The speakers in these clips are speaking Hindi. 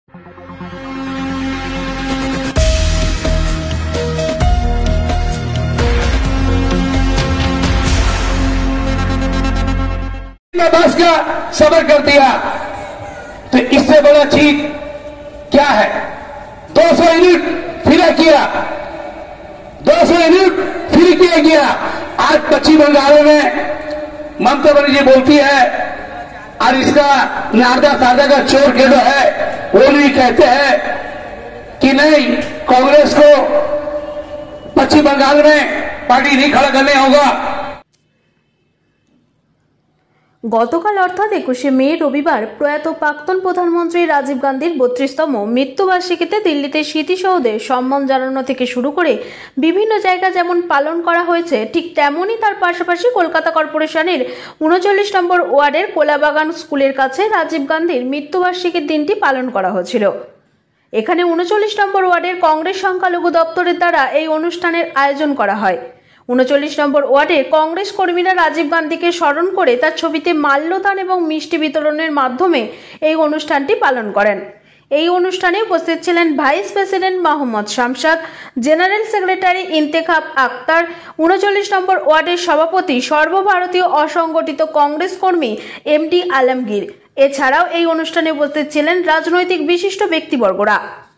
बस का सबर कर दिया तो इससे बड़ा चीज क्या है। 200 यूनिट फ्री किया, 200 यूनिट फ्री किया गया। आज पश्चिम बंगाल में ममता बनर्जी बोलती है और इसका नारदा सारदा का चोर के जो है वो भी कहते हैं कि नहीं, कांग्रेस को पश्चिम बंगाल में पार्टी नहीं खड़ा करने होगा। গতকাল অর্থাৎ 21শে মে রবিবার প্রয়াত প্রাক্তন প্রধানমন্ত্রী রাজীব গান্ধীর 32তম মৃত্যুবার্ষিকীতে দিল্লিতে স্মৃতিসৌধে সম্মান জানানো থেকে শুরু করে বিভিন্ন জায়গা যেমন পালন করা হয়েছে, ঠিক তেমনই তার পাশাপাশি কলকাতা কর্পোরেশনের 39 নম্বর ওয়ার্ডের কোলাবাগান স্কুলের কাছে রাজীব গান্ধীর মৃত্যুবার্ষিকীর দিনটি পালন করা হয়েছিল। এখানে 39 নম্বর ওয়ার্ডের কংগ্রেস সংখ্যালঘু দপ্তরের দ্বারা এই অনুষ্ঠানের আয়োজন করা হয়। 39 নম্বর ওয়ার্ডে কংগ্রেস কর্মীরা রাজীব গান্ধীকে স্মরণ করে তার ছবিতে মাল্যদান এবং মিষ্টি বিতরণের মাধ্যমে এই অনুষ্ঠানটি পালন করেন। এই অনুষ্ঠানে উপস্থিত ছিলেন vice president Mohammad Shamsad, general secretary Intekhab Akhtar, 39 number ওয়ার্ডের সভাপতি, সর্বভারতীয় অসংগঠিত কংগ্রেস কর্মী এমডি আলমগীর। এছাড়াও এই অনুষ্ঠানে উপস্থিত ছিলেন রাজনৈতিক বিশিষ্ট ব্যক্তিবর্গরা।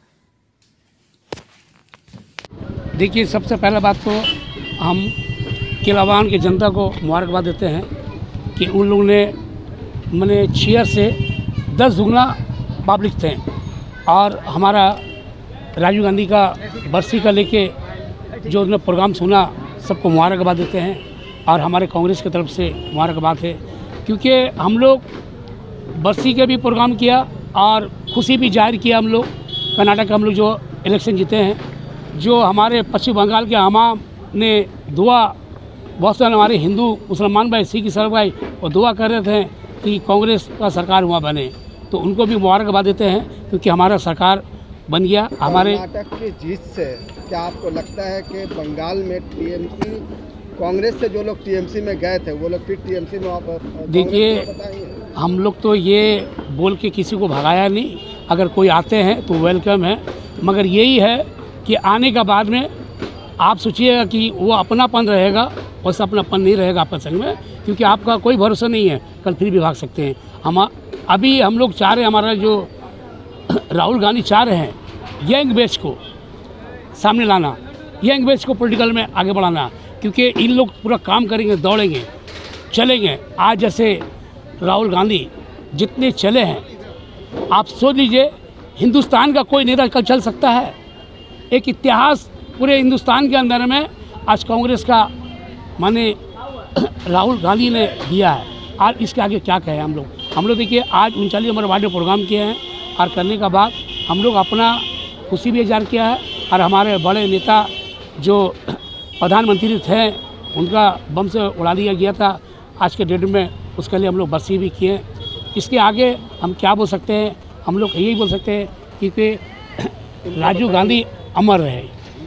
देखिए, सबसे पहला बात तो हम कोलाबागान की जनता को मुबारकबाद देते हैं कि उन लोगों ने मैंने 6 से 10 दुगना पब्लिक थे और हमारा राजीव गांधी का बरसी का लेके जो उन्होंने प्रोग्राम सुना, सबको मुबारकबाद देते हैं और हमारे कांग्रेस की तरफ से मुबारकबाद है, क्योंकि हम लोग बरसी के भी प्रोग्राम किया और खुशी भी जाहिर किया। हम लोग कर्नाटक का हम लोग जो इलेक्शन जीते हैं, जो हमारे पश्चिम बंगाल के आवाम ने दुआ, बहुत सारे हमारे हिंदू मुसलमान भाई, सिख ईसाई भाई और दुआ कर रहे थे कि कांग्रेस का सरकार वहाँ बने, तो उनको भी मुबारकबाद देते हैं क्योंकि हमारा सरकार बन गया। हमारे कर्नाटक की जीत से क्या आपको लगता है कि बंगाल में टीएमसी, कांग्रेस से जो लोग टीएमसी में गए थे वो लोग फिर टीएमसी में आप? देखिए, हम लोग तो ये बोल के किसी को भगाया नहीं, अगर कोई आते हैं तो वेलकम है, मगर यही है कि आने का बाद में आप सोचिएगा कि वो अपनापन रहेगा, वैसा अपनापन नहीं रहेगा आपके संग में, क्योंकि आपका कोई भरोसा नहीं है, कल फिर भी भाग सकते हैं। अभी हम लोग चाह रहे हैं, हमारा जो राहुल गांधी चाह रहे हैं यंग बैच को सामने लाना, यंग बैच को पॉलिटिकल में आगे बढ़ाना, क्योंकि इन लोग पूरा काम करेंगे, दौड़ेंगे, चलेंगे। आज जैसे राहुल गांधी जितने चले हैं, आप सोच लीजिए हिंदुस्तान का कोई नेता कल चल सकता है? एक इतिहास पूरे हिंदुस्तान के अंदर में आज कांग्रेस का माने राहुल गांधी ने दिया है। आज इसके आगे क्या कहें हम लोग देखिए, आज 39 नंबर वार्ड में प्रोग्राम किए हैं और करने का बाद हम लोग अपना खुशी भी इजहार किया है और हमारे बड़े नेता जो प्रधानमंत्री थे उनका बम से उड़ा दिया गया था आज के डेट में, उसके लिए हम लोग बरसी भी किए। इसके आगे हम क्या बोल सकते हैं? हम लोग यही बोल सकते हैं कि राजीव गांधी अमर रहे।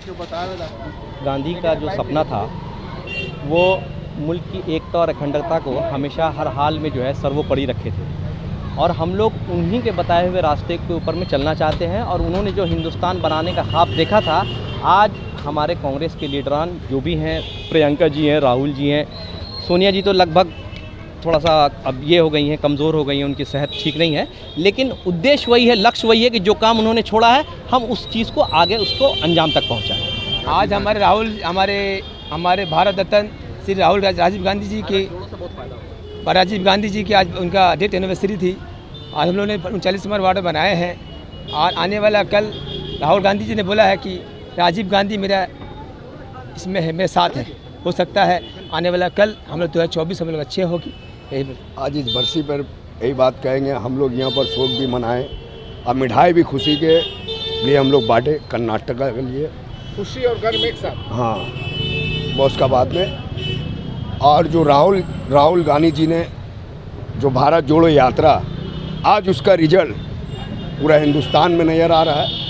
गांधी का जो सपना था वो मुल्क की एकता और अखंडता को हमेशा हर हाल में जो है सर्वोपरि रखे थे और हम लोग उन्हीं के बताए हुए रास्ते के ऊपर में चलना चाहते हैं और उन्होंने जो हिंदुस्तान बनाने का ख्वाब देखा था, आज हमारे कांग्रेस के लीडरान जो भी हैं, प्रियंका जी हैं, राहुल जी हैं, सोनिया जी तो लगभग थोड़ा सा अब ये हो गई हैं, कमज़ोर हो गई हैं, उनकी सेहत ठीक नहीं है, लेकिन उद्देश्य वही है, लक्ष्य वही है कि जो काम उन्होंने छोड़ा है हम उस चीज़ को आगे उसको अंजाम तक पहुँचाएँ। आज हमारे भारत रत्न श्री राजीव गांधी जी की आज उनका डेथ एनिवर्सरी थी। आज हम लोगों ने 39 नंबर वार्ड बनाए हैं और आने वाला कल राहुल गांधी जी ने बोला है कि राजीव गांधी मेरा इसमें है, मेरे साथ है। हो सकता है आने वाला कल हम लोग 2024 हम लोग अच्छे होगी। आज इस बरसी पर यही बात कहेंगे, हम लोग यहाँ पर शोक भी मनाएं और मिठाई भी खुशी के लिए हम लोग बांटे, कर्नाटक के लिए खुशी और गर्व एक साथ। हाँ, वो उसका बाद में। और जो राहुल गांधी जी ने जो भारत जोड़ो यात्रा, आज उसका रिजल्ट पूरा हिंदुस्तान में नज़र आ रहा है।